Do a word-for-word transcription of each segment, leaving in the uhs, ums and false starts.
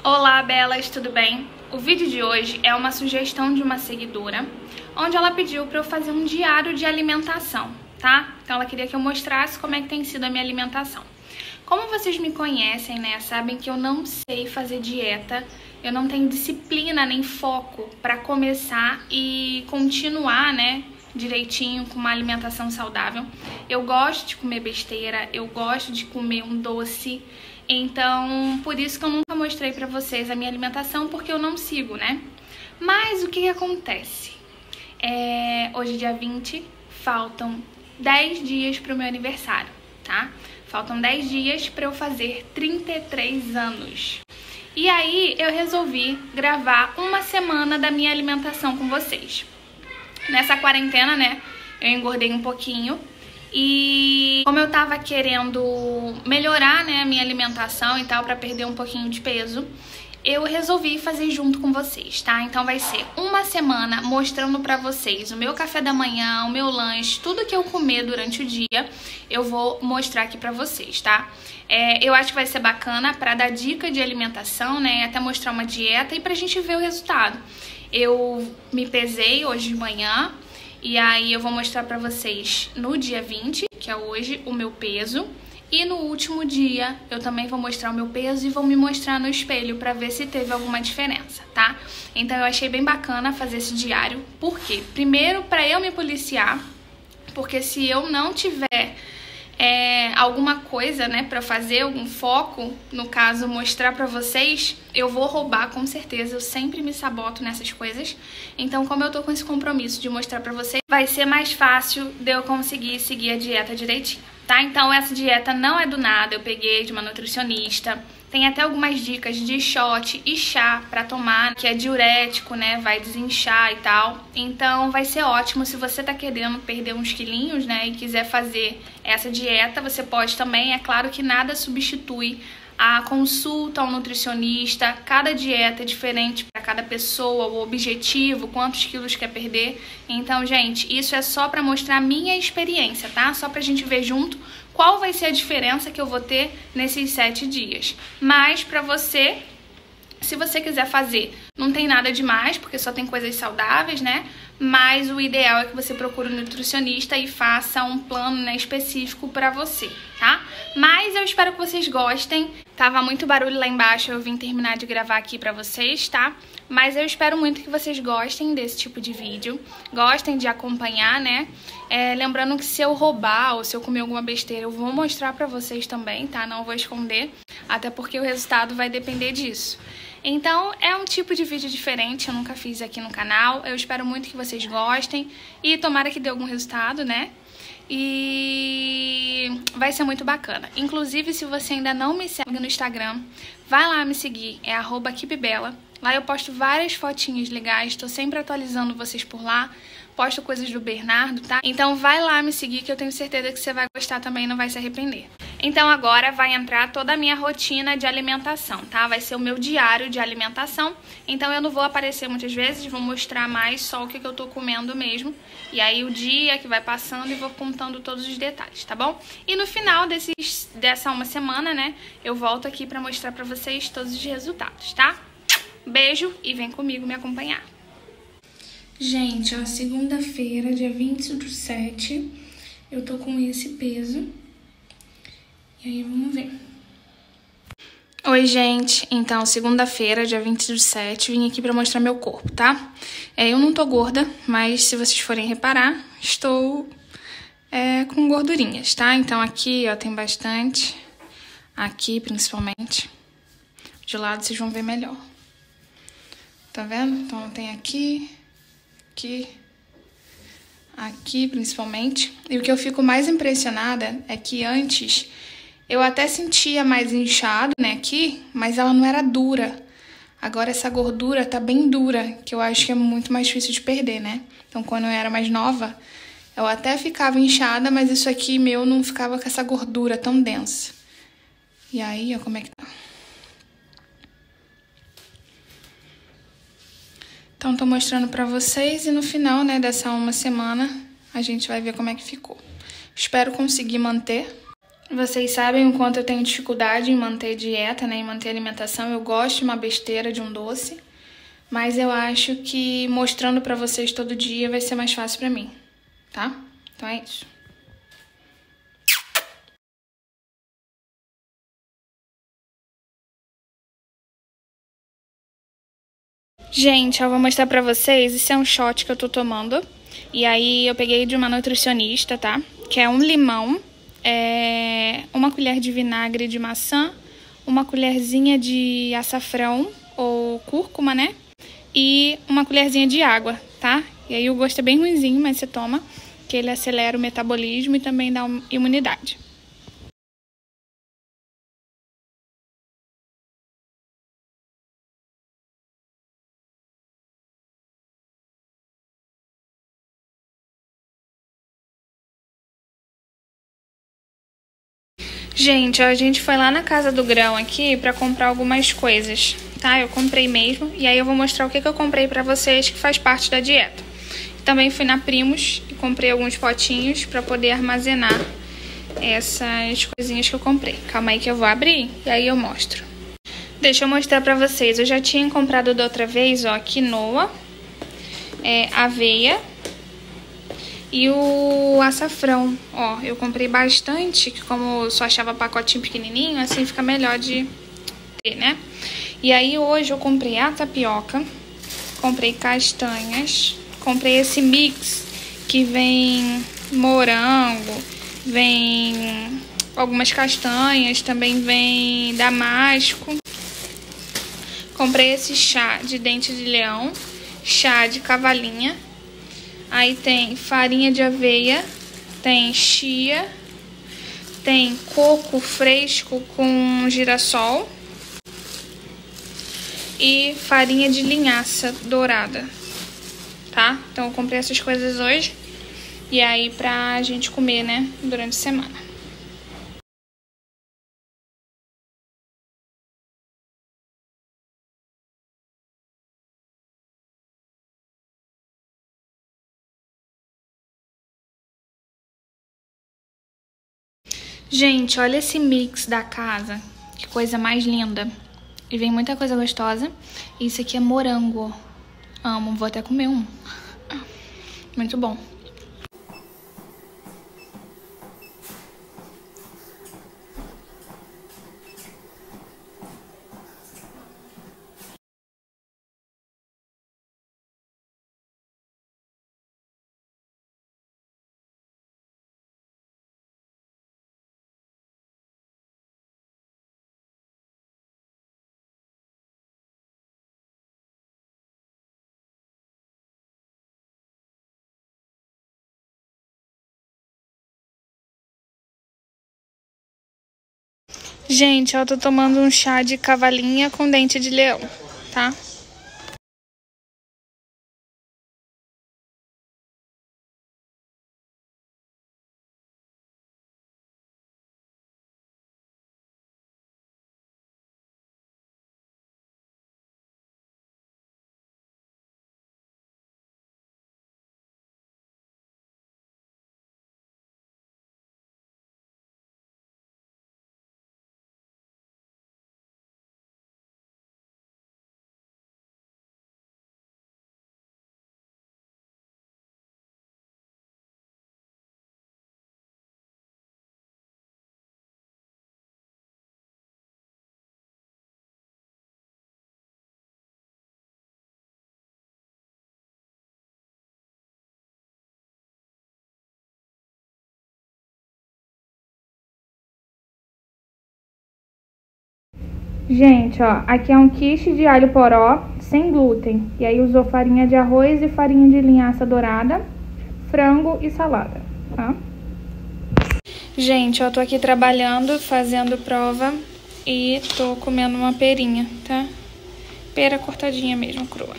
Olá, belas, tudo bem? O vídeo de hoje é uma sugestão de uma seguidora, onde ela pediu para eu fazer um diário de alimentação, tá? Então ela queria que eu mostrasse como é que tem sido a minha alimentação. Como vocês me conhecem, né, sabem que eu não sei fazer dieta, eu não tenho disciplina nem foco para começar e continuar, né, direitinho com uma alimentação saudável. Eu gosto de comer besteira, eu gosto de comer um doce. Então, por isso que eu nunca mostrei pra vocês a minha alimentação, porque eu não sigo, né? Mas o que que acontece? É, hoje, dia vinte, faltam dez dias pro meu aniversário, tá? Faltam dez dias pra eu fazer trinta e três anos. E aí, eu resolvi gravar uma semana da minha alimentação com vocês. Nessa quarentena, né, eu engordei um pouquinho. E como eu tava querendo melhorar, né, a minha alimentação e tal, pra perder um pouquinho de peso, eu resolvi fazer junto com vocês, tá? Então vai ser uma semana mostrando pra vocês o meu café da manhã, o meu lanche, tudo que eu comer durante o dia, eu vou mostrar aqui pra vocês, tá? É, eu acho que vai ser bacana pra dar dica de alimentação, né, até mostrar uma dieta e pra gente ver o resultado. Eu me pesei hoje de manhã. E aí eu vou mostrar pra vocês no dia vinte, que é hoje, o meu peso. E no último dia eu também vou mostrar o meu peso e vou me mostrar no espelho pra ver se teve alguma diferença, tá? Então eu achei bem bacana fazer esse diário. Por quê? Primeiro, pra eu me policiar, porque se eu não tiver é, alguma coisa, né, pra fazer, algum foco, no caso, mostrar pra vocês, eu vou roubar, com certeza. Eu sempre me saboto nessas coisas. Então, como eu tô com esse compromisso de mostrar pra vocês, vai ser mais fácil de eu conseguir seguir a dieta direitinho, tá? Então, essa dieta não é do nada, eu peguei de uma nutricionista. Tem até algumas dicas de shot e chá pra tomar, que é diurético, né? Vai desinchar e tal. Então vai ser ótimo se você tá querendo perder uns quilinhos, né? E quiser fazer essa dieta, você pode também. É claro que nada substitui a consulta ao nutricionista. Cada dieta é diferente para cada pessoa, o objetivo, quantos quilos quer perder. Então, gente, isso é só para mostrar a minha experiência, tá? Só pra gente ver junto qual vai ser a diferença que eu vou ter nesses sete dias. Mas pra você, se você quiser fazer, não tem nada demais, porque só tem coisas saudáveis, né? Mas o ideal é que você procure um nutricionista e faça um plano, né, específico pra você, tá? Mas eu espero que vocês gostem. Tava muito barulho lá embaixo, eu vim terminar de gravar aqui pra vocês, tá? Mas eu espero muito que vocês gostem desse tipo de vídeo, gostem de acompanhar, né? É, lembrando que se eu roubar ou se eu comer alguma besteira, eu vou mostrar pra vocês também, tá? Não vou esconder, até porque o resultado vai depender disso. Então, é um tipo de vídeo diferente, eu nunca fiz aqui no canal. Eu espero muito que vocês gostem e tomara que dê algum resultado, né? E vai ser muito bacana. Inclusive, se você ainda não me segue no Instagram, vai lá me seguir, é arroba keepbella. Lá eu posto várias fotinhas legais, tô sempre atualizando vocês por lá. Posto coisas do Bernardo, tá? Então vai lá me seguir que eu tenho certeza que você vai gostar também e não vai se arrepender. Então agora vai entrar toda a minha rotina de alimentação, tá? Vai ser o meu diário de alimentação. Então eu não vou aparecer muitas vezes, vou mostrar mais só o que eu tô comendo mesmo. E aí o dia que vai passando e vou contando todos os detalhes, tá bom? E no final desses, dessa uma semana, né, eu volto aqui pra mostrar pra vocês todos os resultados, tá? Beijo e vem comigo me acompanhar. Gente, ó, segunda-feira, dia vinte do sete, eu tô com esse peso. E aí, vamos ver. Oi, gente. Então, segunda-feira, dia vinte do sete, vim aqui pra mostrar meu corpo, tá? É, eu não tô gorda, mas se vocês forem reparar, estou é, com gordurinhas, tá? Então, aqui, ó, tem bastante. Aqui, principalmente. De lado, vocês vão ver melhor. Tá vendo? Então, tem aqui... Aqui, aqui principalmente. E o que eu fico mais impressionada é que antes eu até sentia mais inchado, né, aqui, mas ela não era dura. Agora essa gordura tá bem dura, que eu acho que é muito mais difícil de perder, né? Então quando eu era mais nova, eu até ficava inchada, mas isso aqui meu não ficava com essa gordura tão densa. E aí, ó, como é que tá? Então, tô mostrando pra vocês e no final, né, dessa uma semana, a gente vai ver como é que ficou. Espero conseguir manter. Vocês sabem o quanto eu tenho dificuldade em manter dieta, né, em manter alimentação. Eu gosto de uma besteira, de um doce, mas eu acho que mostrando pra vocês todo dia vai ser mais fácil pra mim, tá? Então é isso. Gente, eu vou mostrar pra vocês, esse é um shot que eu tô tomando. E aí eu peguei de uma nutricionista, tá? Que é um limão, é uma colher de vinagre de maçã, uma colherzinha de açafrão ou cúrcuma, né? E uma colherzinha de água, tá? E aí o gosto é bem ruinzinho, mas você toma, que ele acelera o metabolismo e também dá imunidade. Gente, ó, a gente foi lá na Casa do Grão aqui pra comprar algumas coisas, tá? Eu comprei mesmo, e aí eu vou mostrar o que, que eu comprei pra vocês, que faz parte da dieta. Também fui na Primos e comprei alguns potinhos pra poder armazenar essas coisinhas que eu comprei. Calma aí que eu vou abrir e aí eu mostro. Deixa eu mostrar pra vocês. Eu já tinha comprado da outra vez, ó, quinoa, é, aveia e o açafrão. Ó, eu comprei bastante, que como eu só achava pacotinho pequenininho, assim fica melhor de ter, né? E aí hoje eu comprei a tapioca, comprei castanhas, comprei esse mix que vem morango, vem algumas castanhas, também vem damasco. Comprei esse chá de dente de leão, chá de cavalinha. Aí tem farinha de aveia, tem chia, tem coco fresco com girassol e farinha de linhaça dourada, tá? Então eu comprei essas coisas hoje e aí pra gente comer, né, durante a semana. Gente, olha esse mix da casa, que coisa mais linda. E vem muita coisa gostosa. Isso aqui é morango. Amo, vou até comer um. Muito bom. Gente, eu tô tomando um chá de cavalinha com dente de leão, tá? Gente, ó, aqui é um quiche de alho poró sem glúten. E aí usou farinha de arroz e farinha de linhaça dourada, frango e salada, tá? Gente, ó, tô aqui trabalhando, fazendo prova e tô comendo uma perinha, tá? Pera cortadinha mesmo, crua.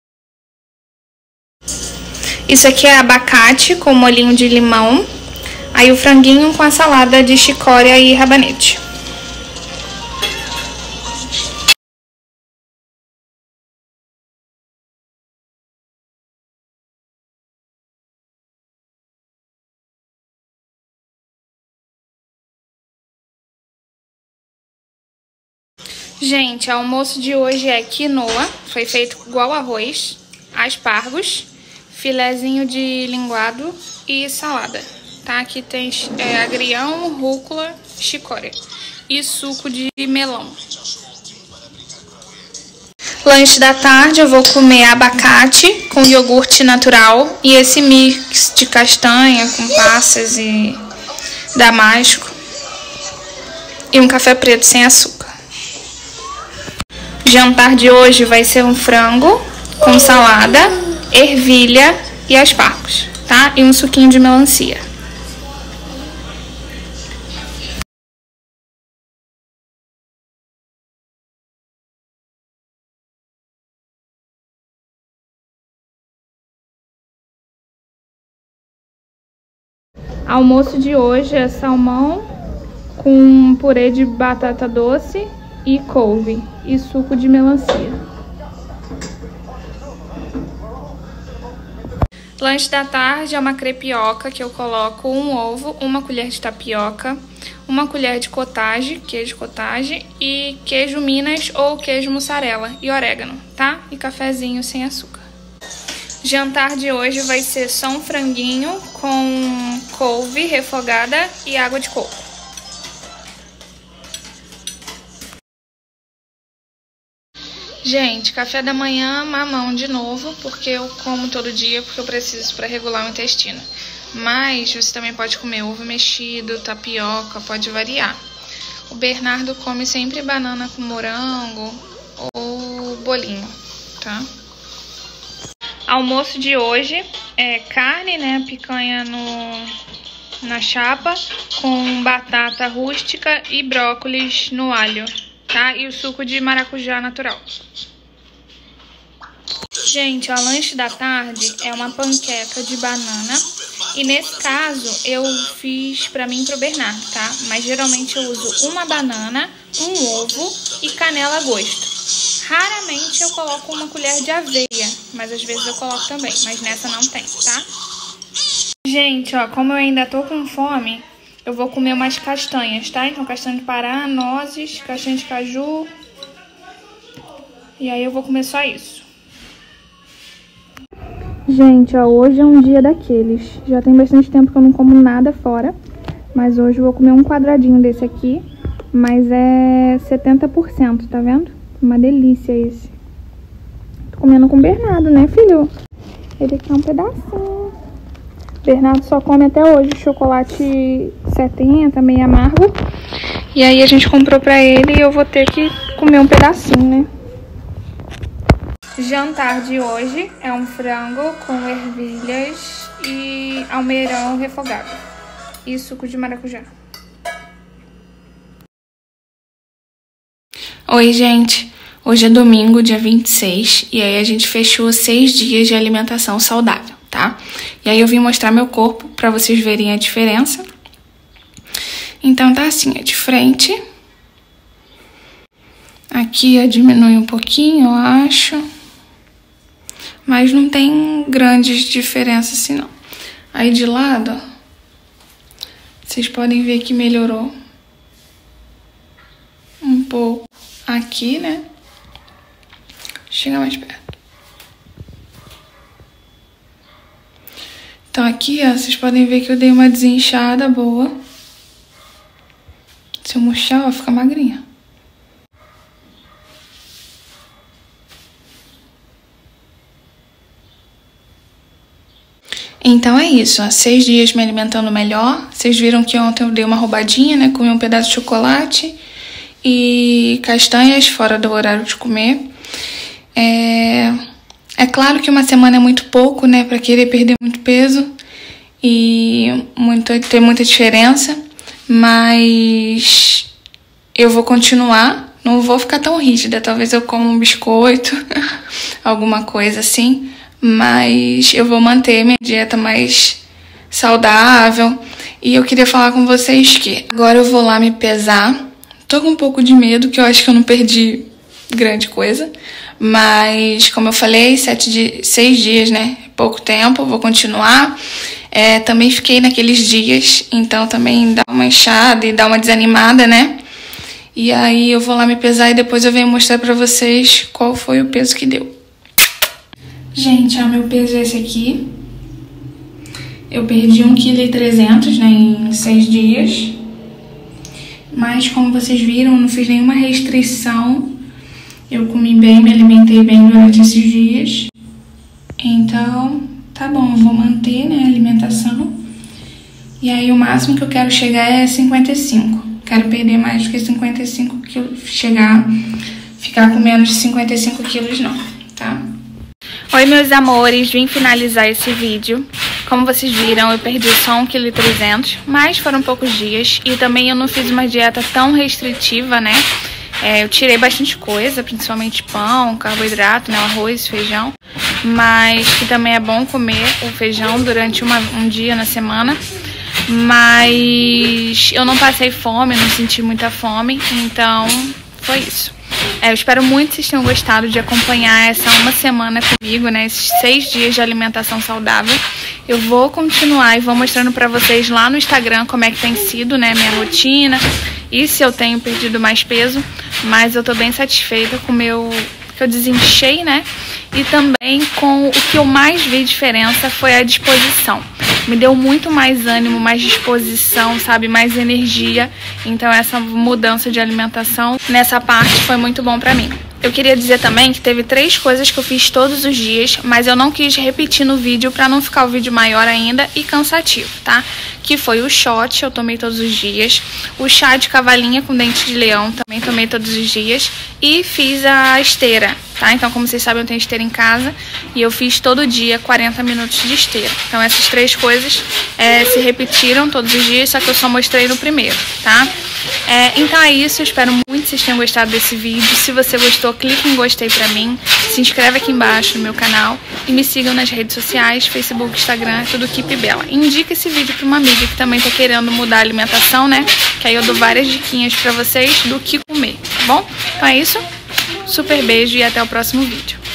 Isso aqui é abacate com molhinho de limão. Aí o franguinho com a salada de chicória e rabanete. Gente, o almoço de hoje é quinoa, foi feito igual arroz, aspargos, filezinho de linguado e salada, tá? Aqui tem é, agrião, rúcula, chicória e suco de melão. Lanche da tarde eu vou comer abacate com iogurte natural e esse mix de castanha com passas e damasco e um café preto sem açúcar. O jantar de hoje vai ser um frango com salada, ervilha e aspargos, tá? E um suquinho de melancia. Almoço de hoje é salmão com purê de batata doce e couve e suco de melancia. Lanche da tarde é uma crepioca que eu coloco um ovo, uma colher de tapioca, uma colher de cottage, queijo cottage e queijo Minas ou queijo mussarela e orégano, tá? E cafezinho sem açúcar. Jantar de hoje vai ser só um franguinho com couve refogada e água de coco. Gente, café da manhã, mamão de novo, porque eu como todo dia, porque eu preciso para regular o intestino. Mas você também pode comer ovo mexido, tapioca, pode variar. O Bernardo come sempre banana com morango ou bolinho, tá? Almoço de hoje é carne, né, picanha no, na chapa, com batata rústica e brócolis no alho, tá? E o suco de maracujá natural. Gente, o lanche da tarde é uma panqueca de banana. E nesse caso, eu fiz pra mim e pro Bernardo, tá? Mas geralmente eu uso uma banana, um ovo e canela a gosto. Raramente eu coloco uma colher de aveia, mas às vezes eu coloco também. Mas nessa não tem, tá? Gente, ó, como eu ainda tô com fome, eu vou comer umas castanhas, tá? Então castanha de Pará, nozes, castanha de caju. E aí eu vou comer só isso. Gente, ó, hoje é um dia daqueles. Já tem bastante tempo que eu não como nada fora. Mas hoje eu vou comer um quadradinho desse aqui. Mas é setenta por cento, tá vendo? Uma delícia esse. Tô comendo com o Bernardo, né, filho? Ele quer um pedacinho. Bernardo só come até hoje chocolate setenta, meio amargo. E aí a gente comprou pra ele e eu vou ter que comer um pedacinho, né? Jantar de hoje é um frango com ervilhas e almeirão refogado e suco de maracujá. Oi, gente. Hoje é domingo, dia vinte e seis, e aí a gente fechou seis dias de alimentação saudável, tá? E aí eu vim mostrar meu corpo pra vocês verem a diferença. Então tá assim, é de frente. Aqui ó, diminui um pouquinho, eu acho. Mas não tem grandes diferenças assim, não. Aí de lado, ó, vocês podem ver que melhorou um pouco aqui, né? Chega mais perto. Então aqui, ó, vocês podem ver que eu dei uma desinchada boa. Se eu murchar, ó, fica magrinha. Então é isso, ó, seis dias me alimentando melhor. Vocês viram que ontem eu dei uma roubadinha, né? Comi um pedaço de chocolate e castanhas fora do horário de comer. É, é claro que uma semana é muito pouco, né? Pra querer perder muito peso e muito, ter muita diferença. Mas eu vou continuar, não vou ficar tão rígida. Talvez eu coma um biscoito, alguma coisa assim. Mas eu vou manter minha dieta mais saudável. E eu queria falar com vocês que agora eu vou lá me pesar. Tô com um pouco de medo, que eu acho que eu não perdi grande coisa. Mas, como eu falei, sete di- seis dias, né? Pouco tempo, vou continuar. É, também fiquei naqueles dias, então também dá uma inchada e dá uma desanimada, né? E aí eu vou lá me pesar e depois eu venho mostrar pra vocês qual foi o peso que deu. Gente, ó, meu peso é esse aqui. Eu perdi um vírgula três quilos, né, em seis dias. Mas, como vocês viram, eu não fiz nenhuma restrição. Eu comi bem, me alimentei bem durante esses dias. Então, tá bom, eu vou manter, né, a alimentação. E aí, o máximo que eu quero chegar é cinquenta e cinco. Quero perder mais do que cinquenta e cinco quilos. Chegar, ficar com menos de cinquenta e cinco quilos, não, tá? Oi, meus amores, vim finalizar esse vídeo. Como vocês viram, eu perdi só um vírgula três quilos, mas foram poucos dias. E também eu não fiz uma dieta tão restritiva, né? É, eu tirei bastante coisa, principalmente pão, carboidrato, né? Arroz, feijão. Mas que também é bom comer o feijão durante uma, um dia na semana. Mas eu não passei fome, não senti muita fome, então foi isso. É, eu espero muito que vocês tenham gostado de acompanhar essa uma semana comigo, né? Esses seis dias de alimentação saudável. Eu vou continuar e vou mostrando pra vocês lá no Instagram como é que tem sido, né? Minha rotina e se eu tenho perdido mais peso. Mas eu tô bem satisfeita com o meu... que eu desinchei, né? E também com o que eu mais vi diferença foi a disposição. Me deu muito mais ânimo, mais disposição, sabe? Mais energia. Então essa mudança de alimentação nessa parte foi muito bom pra mim. Eu queria dizer também que teve três coisas que eu fiz todos os dias, mas eu não quis repetir no vídeo pra não ficar o vídeo maior ainda e cansativo, tá? Que foi o shot, eu tomei todos os dias. O chá de cavalinha com dente de leão, também tomei todos os dias. E fiz a esteira, tá? Então, como vocês sabem, eu tenho esteira em casa e eu fiz todo dia quarenta minutos de esteira. Então, essas três coisas é, se repetiram todos os dias, só que eu só mostrei no primeiro, tá? É, então é isso, eu espero muito que vocês tenham gostado desse vídeo. Se você gostou, clique em gostei pra mim, se inscreve aqui embaixo no meu canal e me sigam nas redes sociais, Facebook, Instagram, tudo Keep Bela. Indica esse vídeo pra uma amiga que também tá querendo mudar a alimentação, né? Que aí eu dou várias diquinhas pra vocês do que comer, tá bom? Então é isso, super beijo e até o próximo vídeo.